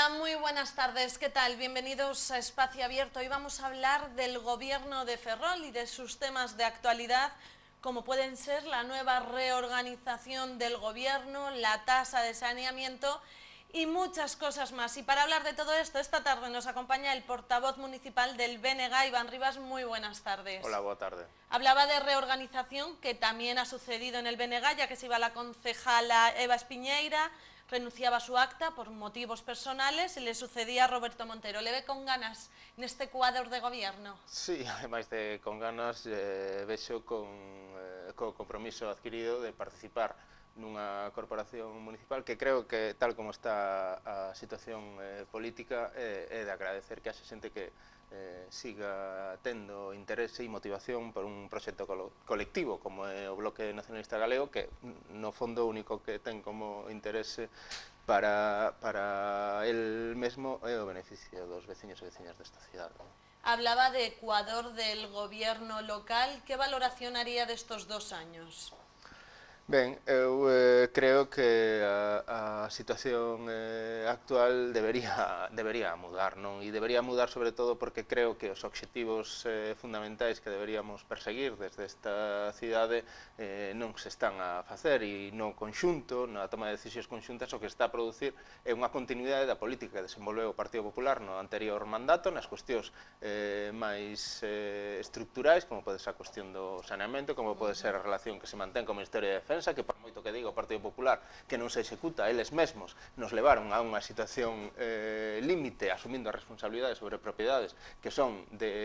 Hola, muy buenas tardes. ¿Qué tal? Bienvenidos a Espacio Abierto. Hoy vamos a hablar del gobierno de Ferrol y de sus temas de actualidad, como pueden ser la nueva reorganización del gobierno, la tasa de saneamiento y muchas cosas más. Y para hablar de todo esto, esta tarde nos acompaña el portavoz municipal del BNG, Iván Rivas. Muy buenas tardes. Hola, boa tarde. Hablaba de reorganización, que también ha sucedido en el BNG, ya que se iba la concejala Eva Espiñeira, renunciaba a su acta por motivos personales y le sucedía a Roberto Montero. ¿Le ve con ganas neste cuadro de gobierno? Sí, ademais de con ganas, vexo co compromiso adquirido de participar nunha corporación municipal que creo que, tal como está a situación política, é de agradecer que haxe xente que siga tendo interese e motivación por un proxecto colectivo como é o Bloque Nacionalista Galego, que no fondo o único que ten como interese para el mesmo é o beneficio dos veciños e veciñas desta cidade. Hablaba de Ecuador, del gobierno local. ¿Qué valoración haría de estos 2 años? Ben, eu creo que a situación actual debería mudar, non? E debería mudar sobre todo porque creo que os obxectivos fundamentais que deberíamos perseguir desde esta cidade non se están a facer, e no conxunto, na toma de decisións conxuntas, o que está a producir é unha continuidade da política que desenvolveu o Partido Popular no anterior mandato nas cuestións máis estructurais, como pode ser a cuestión do saneamento, como pode ser a relación que se mantén co Ministerio de Defensa, que por moito que diga o Partido Popular que non se executa, eles mesmos nos levaron a unha situación límite, asumindo a responsabilidade sobre propiedades que son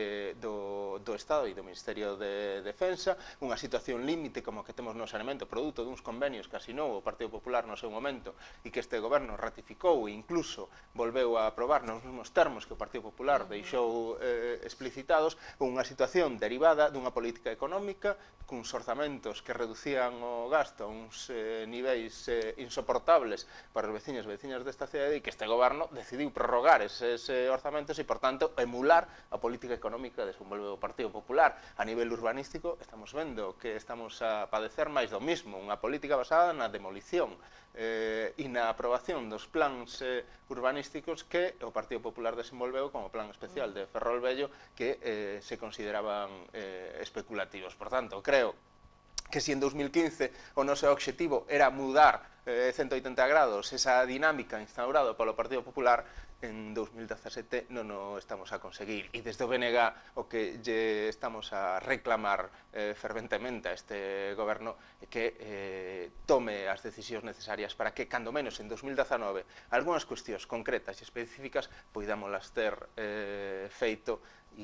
do Estado e do Ministerio de Defensa, unha situación límite como que temos no saneamento, produto duns convenios que asinou o Partido Popular no seu momento e que este goberno ratificou e incluso volveu a aprobar nos mesmos termos que o Partido Popular deixou explicitados, unha situación derivada dunha política económica cuns orzamentos que reducían o gasto a uns niveis insoportables para os veciños e veciñas desta cidade, e que este goberno decidiu prorrogar eses orzamentos e, por tanto, emular a política económica que desenvolveu o Partido Popular. A nivel urbanístico, estamos vendo que estamos a padecer máis do mismo, unha política basada na demolición e na aprobación dos plans urbanísticos que o Partido Popular desenvolveu como plan especial de Ferrol Vello, que se consideraban especulativos. Por tanto, creo que si en 2015 o noso obxectivo era mudar 180 grados esa dinámica instaurada polo Partido Popular, en 2017 non o estamos a conseguir. E desde o BNG o que lle estamos a reclamar ferventemente a este goberno é que tome as decisións necesarias para que, cando menos en 2019, algunhas cuestións concretas e específicas poidámolas ter feito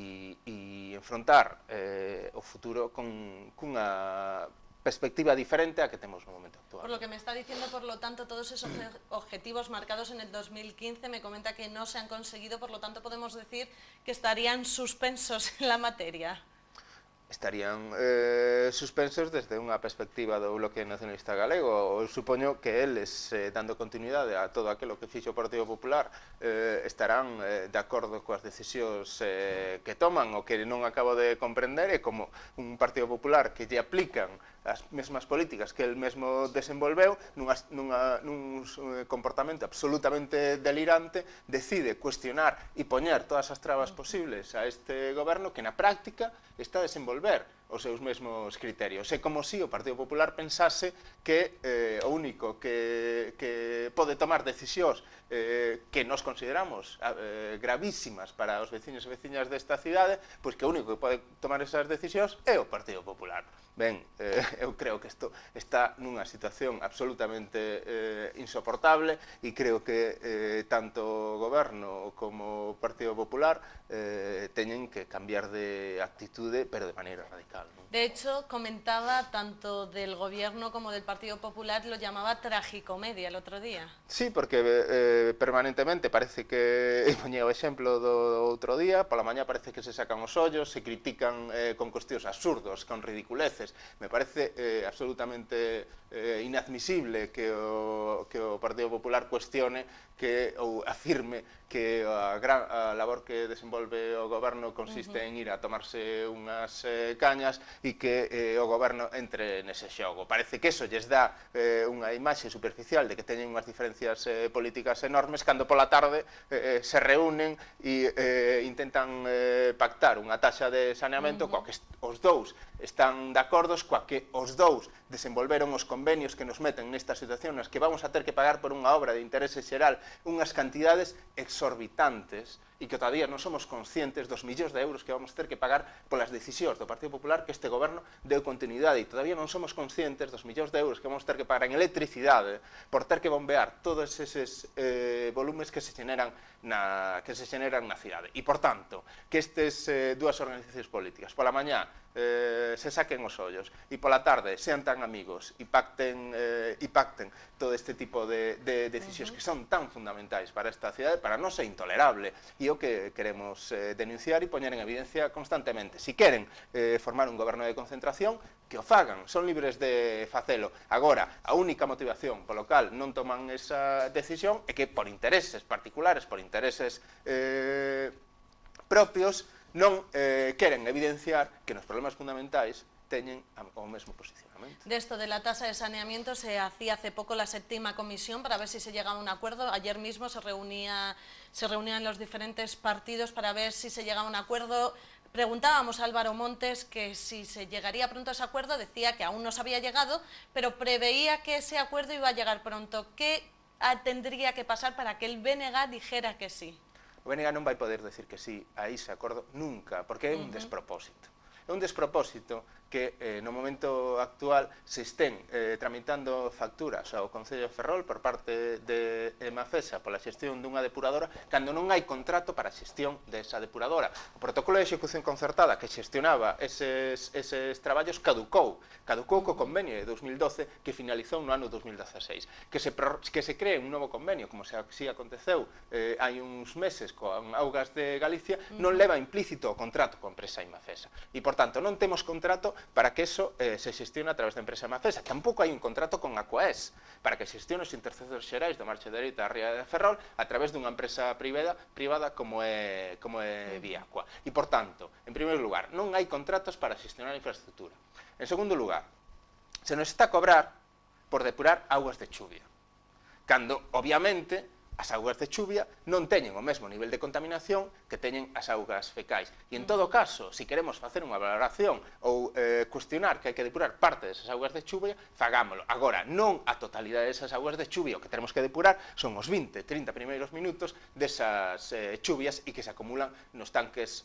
e enfrontar o futuro cunha perspectiva diferente a que temos no momento actual. Por lo que me está diciendo, por lo tanto, todos esos objetivos marcados en el 2015 me comenta que no se han conseguido, por lo tanto podemos decir que estarían suspensos en la materia. Estarían suspensos desde unha perspectiva do Bloque Nacionalista Galego. Eu supoño que eles, dando continuidade a todo aquilo que fixo o Partido Popular, estarán de acordo coas decisións que toman. O que non acabo de comprender é como un Partido Popular que lle aplican as mesmas políticas que el mesmo desenvolveu nun comportamento absolutamente delirante, decide cuestionar e poñer todas as trabas posibles a este goberno que na práctica está a desenvolver os seus mesmos criterios. É como se o Partido Popular pensase que o único que pode tomar decisións que nos consideramos gravísimas para os veciños e veciñas desta cidade, pois que o único que pode tomar esas decisións é o Partido Popular. Ben, eu creo que isto está nunha situación absolutamente insoportable, e creo que tanto o goberno como o Partido Popular teñen que cambiar de actitude, pero de maneira radical. De hecho, comentaba tanto del gobierno como del Partido Popular, lo llamaba tragicomedia el otro día. Sí, porque permanentemente parece que, poñía o exemplo do outro día, pola mañá parece que se sacan os ollos, se critican con cuestións absurdos, con ridiculeces. Me parece absolutamente inadmisible que o Partido Popular cuestione ou afirme que a labor que desenvolve o goberno consiste en ir a tomarse unhas cañas e que o goberno entre nese xogo. Parece que eso lles dá unha imaxe superficial de que teñen unhas diferencias políticas enormes cando pola tarde se reúnen e intentan pactar unha taxa de saneamento coa que os dous están de acordos, coa que os dous desenvolveron os convenios que nos meten nesta situación nas que vamos a ter que pagar por unha obra de interese xeral unhas cantidades exorbitantes e que todavía non somos conscientes dos millóns de euros que vamos ter que pagar polas decisións do Partido Popular que este goberno deu continuidade e todavía non somos conscientes dos millóns de euros que vamos ter que pagar en electricidade por ter que bombear todos eses volumes que se generan na cidade. E, por tanto, que estes dúas organizacións políticas pola mañá se saquen os ollos e pola tarde sean tan amigos e pacten todo este tipo de decisións que son tan fundamentais para esta cidade, para nós é intolerable e o que queremos denunciar e poñer en evidencia constantemente. Si queren formar un goberno de concentración, que o fagan, son libres de facelo. Agora, a única motivación polo cal non toman esa decisión é que por intereses particulares, por intereses propios, non queren evidenciar que nos problemas fundamentais teñen o mesmo posicionamento. De esto de la tasa de saneamiento se hacía hace poco la 7ª comisión para ver si se llegaba a un acuerdo. Ayer mismo se reunían los diferentes partidos para ver si se llegaba a un acuerdo. Preguntábamos a Álvaro Montes que si se llegaría pronto a ese acuerdo, decía que aún no se había llegado, pero preveía que ese acuerdo iba a llegar pronto. ¿Qué tendría que pasar para que el BNG dijera que sí? O BNG non vai poder decir que sí a ese acordo nunca, porque é un despropósito. É un despropósito que no momento actual se estén tramitando facturas ao Concello de Ferrol por parte de Emafesa pola xestión dunha depuradora cando non hai contrato para a xestión desa depuradora. O protocolo de execución concertada que xestionaba eses traballos caducou co convenio de 2012 que finalizou no ano 2016. Que se cree un novo convenio, como se aconteceu hai uns meses con Augas de Galicia, non leva implícito o contrato coa empresa Emafesa. E, por tanto, non temos contrato para que eso se xestione a través da empresa Emafesa. Tampouco hai un contrato con Aquaes para que xestione os intercesores xerais do Marche de Dereita da Ría de Ferrol a través dunha empresa privada como é Viacua. E, por tanto, en primeiro lugar, non hai contratos para xestionar a infraestructura. En segundo lugar, se nos está a cobrar por depurar augas de chuvia, cando, obviamente, as augas de chuvia non teñen o mesmo nivel de contaminación que teñen as augas fecais. E, en todo caso, se queremos facer unha valoración ou cuestionar que hai que depurar parte desas augas de chuvia, fagámolo. Agora, non a totalidade desas augas de chuvia, o que tenemos que depurar son os 20-30 primeiros minutos desas chuvias e que se acumulan nos tanques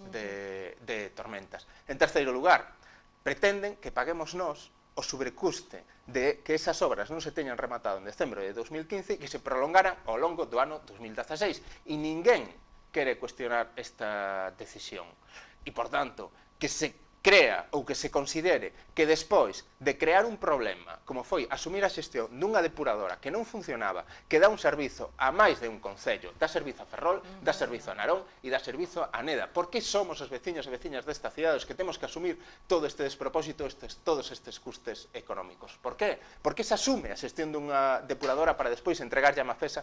de tormentas. En terceiro lugar, pretenden que paguemos nós o sobrecuste de que esas obras non se teñan rematado en decembro de 2015 e que se prolongaran ao longo do ano 2016. E ninguén quere cuestionar esta decisión. E, por tanto, que se crea ou que se considere que despois de crear un problema, como foi asumir a xestión dunha depuradora que non funcionaba, que dá un servizo a máis de un concello, dá servizo a Ferrol, dá servizo a Narón e dá servizo a Neda. Por que somos os veciños e veciñas desta cidade os que temos que asumir todo este despropósito, todos estes custes económicos? Por que? Porque se asume a xestión dunha depuradora para despois entregarlle a Emafesa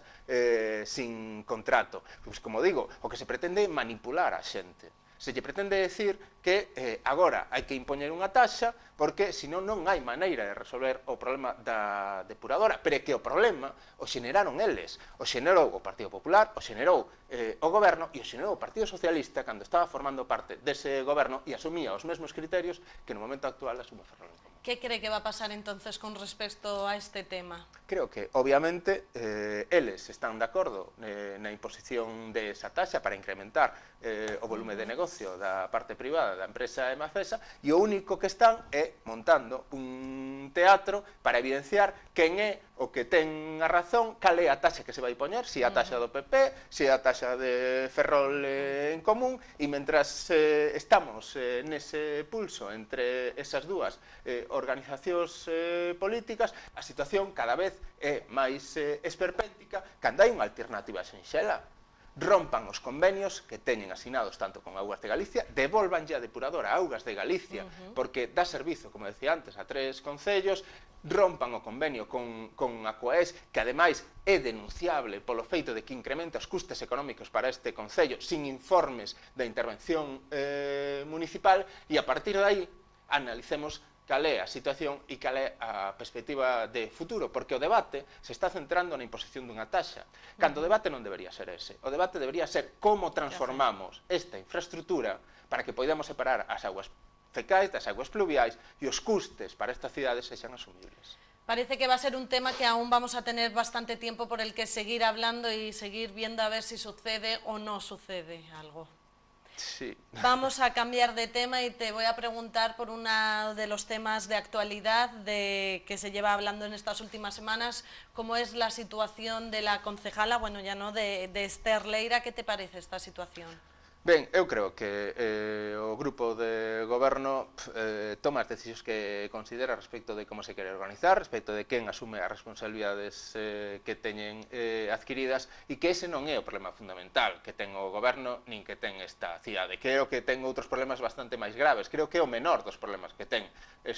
sin contrato. Pois, como digo, o que se pretende é manipular a xente. Se lle pretende decir que agora hai que impoñer unha taxa porque senón non hai maneira de resolver o problema da depuradora, pero é que o problema o xeneraron eles, o xenerou o Partido Popular, o xenerou o goberno e o xenerou o Partido Socialista cando estaba formando parte dese goberno e asumía os mesmos criterios que no momento actual asume Ferrol en Común. ¿Qué cree que va a pasar entonces con respecto a este tema? Creo que, obviamente, eles están de acordo na imposición desa taxa para incrementar o volume de negocio da parte privada da empresa Emafesa e o único que están é montando un teatro para evidenciar quen é o que ten a razón, cal é a taxa que se vai poñer, se é a taxa do PP, se é a taxa de Ferrol en Común, e mentras estamos nese pulso entre esas dúas organizacións políticas, a situación cada vez é máis esperpéntica cando hai unha alternativa sinxela. rompan os convenios que teñen asinados tanto con Augas de Galicia, devolvanlle a depuradora a Augas de Galicia, porque dá servizo, como decía antes, a 3 concellos, rompan o convenio con Aquaes, que ademais é denunciable polo feito de que incrementa os custes económicos para este concello sin informes da intervención municipal, e a partir de aí analicemos cal é a situación e cal é a perspectiva de futuro, porque o debate se está centrando na imposición dunha taxa, cando o debate non debería ser ese. O debate debería ser como transformamos esta infraestructura para que poidamos separar as augas fecais das augas pluviais e os custes para estas cidades sexan asumibles. Parece que va a ser un tema que aún vamos a tener bastante tiempo por el que seguir hablando y seguir viendo a ver si sucede o no sucede algo. Sí. Vamos a cambiar de tema y te voy a preguntar por uno de los temas de actualidad que se lleva hablando en estas últimas semanas, cómo es la situación de la concejala, bueno, ya no, de Esther Leira. ¿Qué te parece esta situación? Ben, eu creo que o grupo de goberno toma as decisións que considera respecto de como se quere organizar, respecto de quen asume as responsabilidades que teñen adquiridas, e que ese non é o problema fundamental que ten o goberno nin que ten esta cidade. Creo que ten outros problemas bastante máis graves, creo que é o menor dos problemas que ten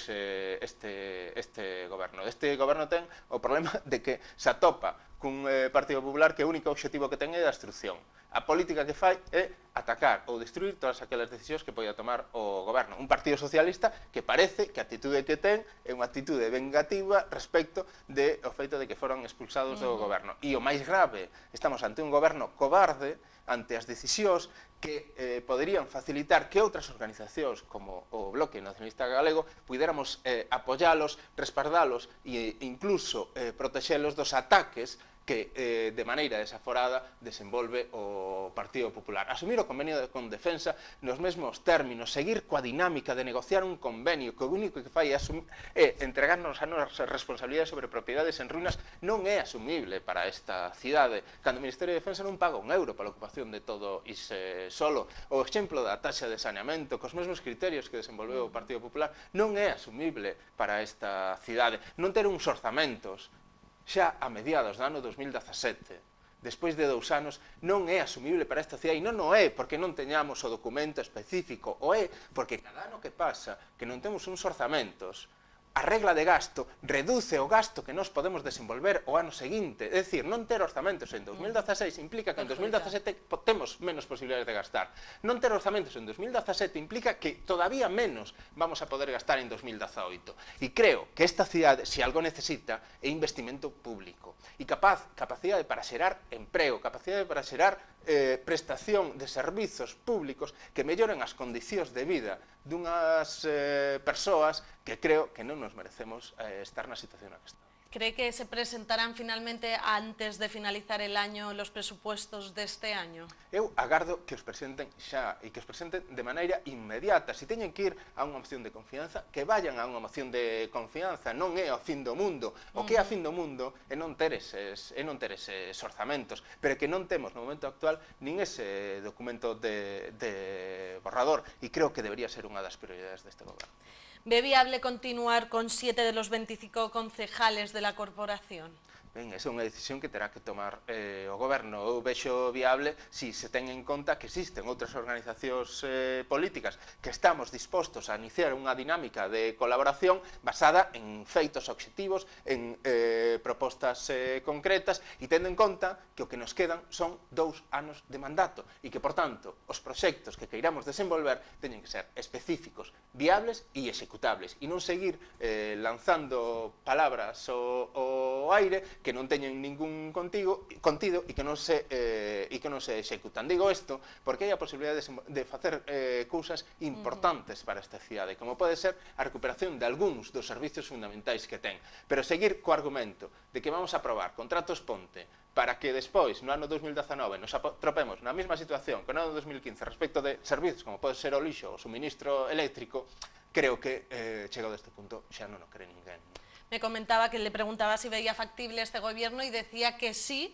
este goberno. Este goberno ten o problema de que se atopa cun Partido Popular que o único objetivo que ten é a destrucción. A política que fai é atacar ou destruir todas aquelas decisións que poida tomar o goberno. Un partido socialista que parece que a atitude que ten é unha atitude vengativa respecto do feito de que foron expulsados do goberno. E o máis grave, estamos ante un goberno cobarde ante as decisións que poderían facilitar que outras organizacións como o Bloque Nacionalista Galego puidéramos apoyalos, respaldalos e incluso protexelos dos ataques que de maneira desaforada desenvolve o Partido Popular. Asumir o convenio con defensa nos mesmos términos, seguir coa dinámica de negociar un convenio que o único que fai é entregarnos a nosas responsabilidades sobre propiedades en ruínas, non é asumible para esta cidade. Cando o Ministerio de Defensa non paga un euro para a ocupación de todo iso solo. O exemplo da taxa de saneamento, cos mesmos criterios que desenvolveu o Partido Popular, non é asumible para esta cidade. Non ter uns orzamentos xa a mediados do ano 2017, despois de 2 anos, non é asumible para esta cidade, e non o é porque non teñamos o documento específico, o é porque cada ano que pasa, que non temos uns orzamentos, a regla de gasto reduce o gasto que nós podemos desenvolver o ano seguinte. É dicir, non ter orzamentos en 2016 implica que en 2017 temos menos posibilidades de gastar. Non ter orzamentos en 2017 implica que todavía menos vamos a poder gastar en 2018. E creo que esta cidade, se algo necesita, é investimento público e capacidade para xerar emprego, capacidade para xerar prestación de servizos públicos que melloren as condicións de vida dunhas persoas que creo que non nos merecemos estar na situación na que estamos. ¿Cree que se presentarán finalmente antes de finalizar el año los presupuestos de este año? Eu agardo que os presenten xa e que os presenten de maneira inmediata. Se teñen que ir a unha moción de confianza, que vayan a unha moción de confianza. Non é o fin do mundo. O que é a fin do mundo é non ter eses orzamentos, pero que non temos no momento actual nin ese documento de borrador, e creo que debería ser unha das prioridades deste goberno. ¿Ve viable continuar con 7 de los 25 concejales de la corporación? Ben, esa é unha decisión que terá que tomar o goberno. Eu vexo viable si se ten en conta que existen outras organizacións políticas que estamos dispostos a iniciar unha dinámica de colaboración basada en feitos obxectivos, en propostas concretas, e tendo en conta que o que nos quedan son 2 anos de mandato e que, por tanto, os proxectos que queiramos desenvolver teñen que ser específicos, viables e executables, e non seguir lanzando palabras ao aire que non teñen ningún contido e que non se executan. Digo isto porque hai a posibilidade de facer cousas importantes para esta cidade, como pode ser a recuperación de algúns dos servizos fundamentais que ten. Pero seguir co argumento de que vamos a aprobar contratos ponte para que despois, no ano 2019, nos atopemos na mesma situación que no ano 2015 respecto de servizos como pode ser o lixo ou o suministro eléctrico, creo que chegado a este punto xa non o cree ninguén. Me comentaba que le preguntaba si veía factible este gobierno y decía que sí,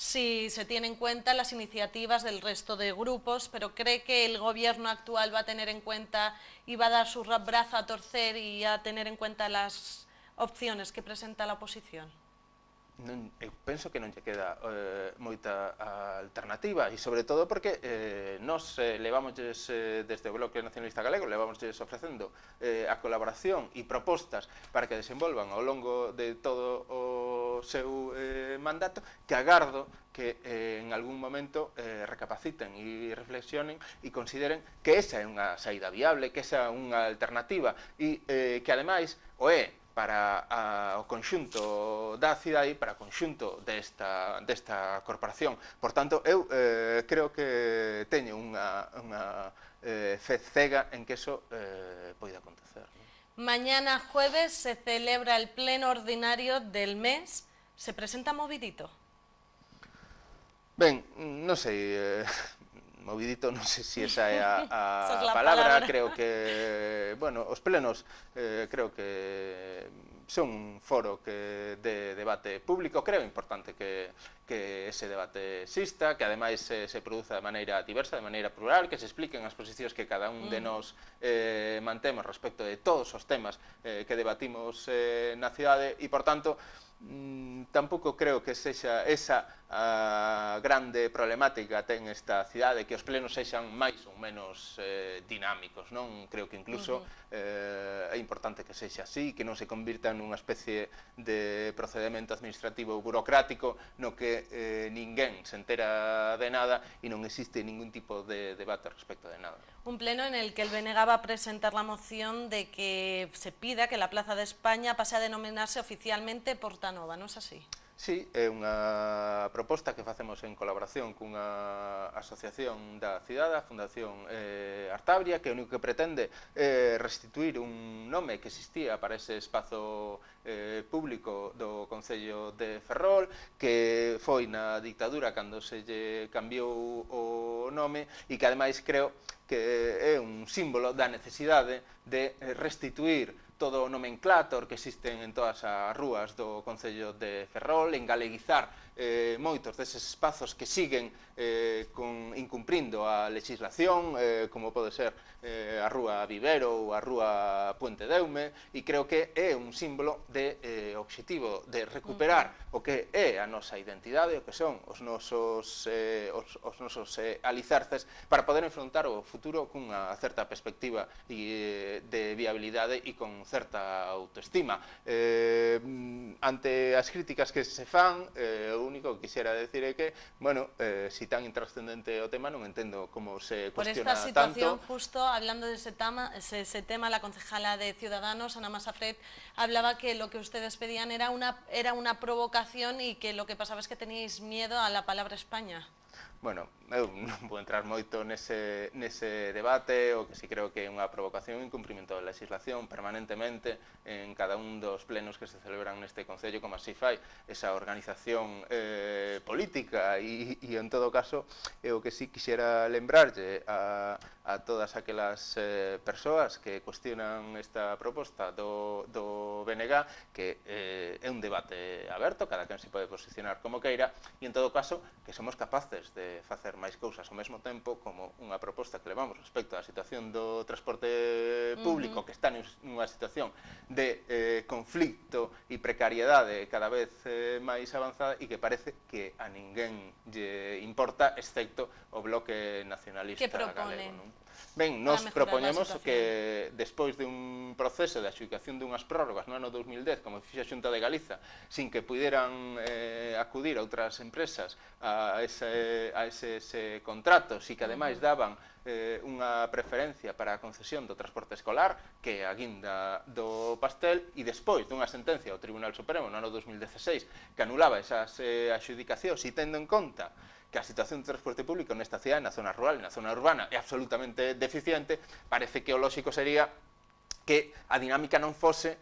si se tienen en cuenta las iniciativas del resto de grupos, pero ¿cree que el gobierno actual va a tener en cuenta y va a dar su brazo a torcer y a tener en cuenta las opciones que presenta la oposición? eu penso que non lle queda moita alternativa, e sobre todo porque nos levamosles desde o Bloque Nacionalista Galego, levamosles ofrecendo a colaboración e propostas para que desenvolvan ao longo de todo o seu mandato, que agardo que en algún momento recapaciten e reflexionen e consideren que esa é unha saída viable, que esa é unha alternativa e que ademais o é para o conxunto da cidade e para o conxunto desta corporación. Por tanto, eu creo que teño unha fe cega en que eso poida acontecer. Mañana jueves se celebra el pleno ordinario del mes. ¿Se presenta movidito? Ben, non sei, movidito, non sei se esa é a palabra, creo que, bueno, os plenos creo que son un foro de debate público, creo importante que ese debate exista, que ademais se produza de maneira diversa, de maneira plural, que se expliquen as posicións que cada un de nós mantemos respecto de todos os temas que debatimos na cidade e, por tanto, tampouco creo que sexa esa a grande problemática ten esta cidade, que os plenos sexan máis ou menos dinámicos, non? Creo que incluso é importante que sexa así, que non se convirta nunha especie de procedimento administrativo burocrático no que ninguén se entera de nada e non existe ningún tipo de debate respecto de nada. Un pleno en el que el BNG va a presentar la moción de que se pida que la Plaza de España pase a denominarse oficialmente Portanova, non é así? Sí, é unha proposta que facemos en colaboración cunha asociación da cidade, a Fundación Artabria, que o único que pretende é restituir un nome que existía para ese espazo público do Concello de Ferrol, que foi na dictadura cando se lle cambiou o nome e que ademais creo que é un símbolo da necesidade de restituir todo o nomenclátor que existen en todas as rúas do Concello de Ferrol, en galeguizar moitos deses espazos que siguen incumprindo a legislación, como pode ser a Rúa Vivero ou a Rúa Puente Deume, e creo que é un símbolo de obxectivo de recuperar o que é a nosa identidade, o que son os nosos alicerces, para poder enfrontar o futuro cunha certa perspectiva de viabilidade e con certa autoestima. Ante as críticas que se fan, o único que quixera decir é que, bueno, si tan intrascendente o tema, non entendo como se cuestiona tanto. Por esta situación, justo hablando de ese tema, la concejala de Ciudadanos, Ana Masafret, hablaba que lo que ustedes pedían era una provocación y que lo que pasaba es que teníais miedo a la palabra España. Bueno, eu non vou entrar moito nese debate, o que si creo que é unha provocación e incumprimento da legislación permanentemente en cada un dos plenos que se celebran neste Concello, como así fai esa organización política e en todo caso o que si quixera lembrarlle a todas aquelas persoas que cuestionan esta proposta do BNG, que é un debate aberto, cada quen se pode posicionar como queira, e en todo caso que somos capaces de facer máis cousas ao mesmo tempo, como unha proposta que levamos respecto á situación do transporte público, que está nunha situación de conflicto e precariedade cada vez máis avanzada e que parece que a ninguén lle importa, excepto o Bloque Nacionalista Galego, non? Ben, nos propoñemos que despois de un proceso de adxudicación dunhas prórrogas no ano 2010, como fixa a Xunta de Galiza, sin que puderan acudir a outras empresas a eses contratos e que ademais daban unha preferencia para a concesión do transporte escolar, que é a guinda do pastel, e despois dunha sentencia do Tribunal Supremo no ano 2016 que anulaba esas adxudicacións e tendo en conta que a situación de transporte público nesta cidade, na zona rural e na zona urbana, é absolutamente deficiente, parece que o lóxico sería que a dinámica non fose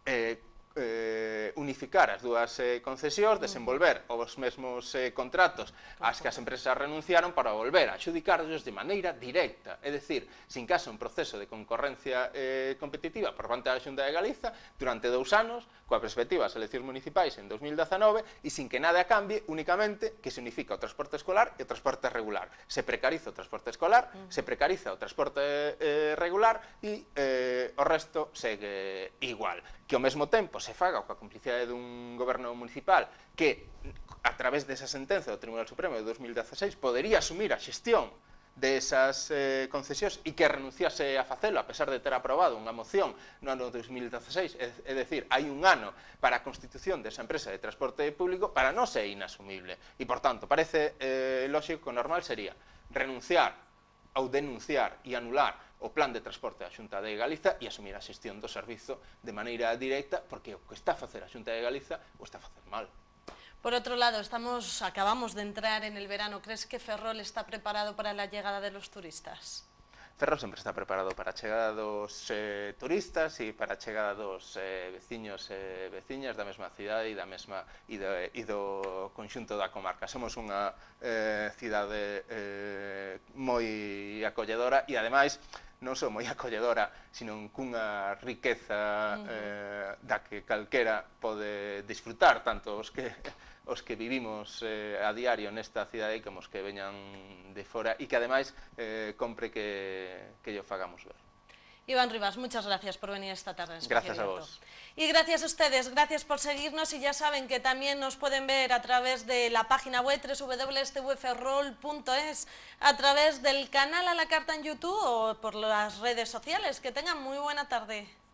unificar as dúas concesións, desenvolver os mesmos contratos ás que as empresas renunciaron para volver a adxudicarlos de maneira directa, é dicir, sin caso un proceso de concorrencia competitiva por parte da Xunta de Galiza durante 2 anos, coa perspectiva das eleccións municipais en 2019 e sin que nada cambie, únicamente que se unifica o transporte escolar e o transporte regular. Se precariza o transporte escolar, se precariza o transporte regular e o resto segue igual. que ao mesmo tempo se faga coa complicidade dun goberno municipal que, a través desa sentenza do Tribunal Supremo de 2016, podería asumir a xestión desas concesións e que renunciase a facelo a pesar de ter aprobado unha moción no ano 2016, é dicir, hai un ano para a constitución desa empresa de transporte público, para non ser inasumible. E, por tanto, parece lógico que o normal sería renunciar ou denunciar e anular o plan de transporte da Xunta de Galiza e asumir a xestión do servizo de maneira directa, porque o que está a facer a Xunta de Galiza o está a facer mal. Por otro lado, acabamos de entrar en el verano. ¿Crees que Ferrol está preparado para la llegada de los turistas? Ferrol sempre está preparado para a chegada dos turistas e para a chegada dos veciños e veciñas da mesma cidade e do conxunto da comarca. Somos unha cidade moi acolledora e, ademais, non só moi acolledora, sino cunha riqueza da que calquera pode disfrutar, tanto os que vivimos a diario nesta cidade como os que veñan de fora e que, ademais, compre que llo fagamos ver. Iván Rivas, muchas gracias por venir esta tarde en Espacio Gracias a Abierto. vos. Y gracias a ustedes, gracias por seguirnos, y ya saben que también nos pueden ver a través de la página web www.tvferrol.es, a través del canal A la Carta en YouTube o por las redes sociales. Que tengan muy buena tarde.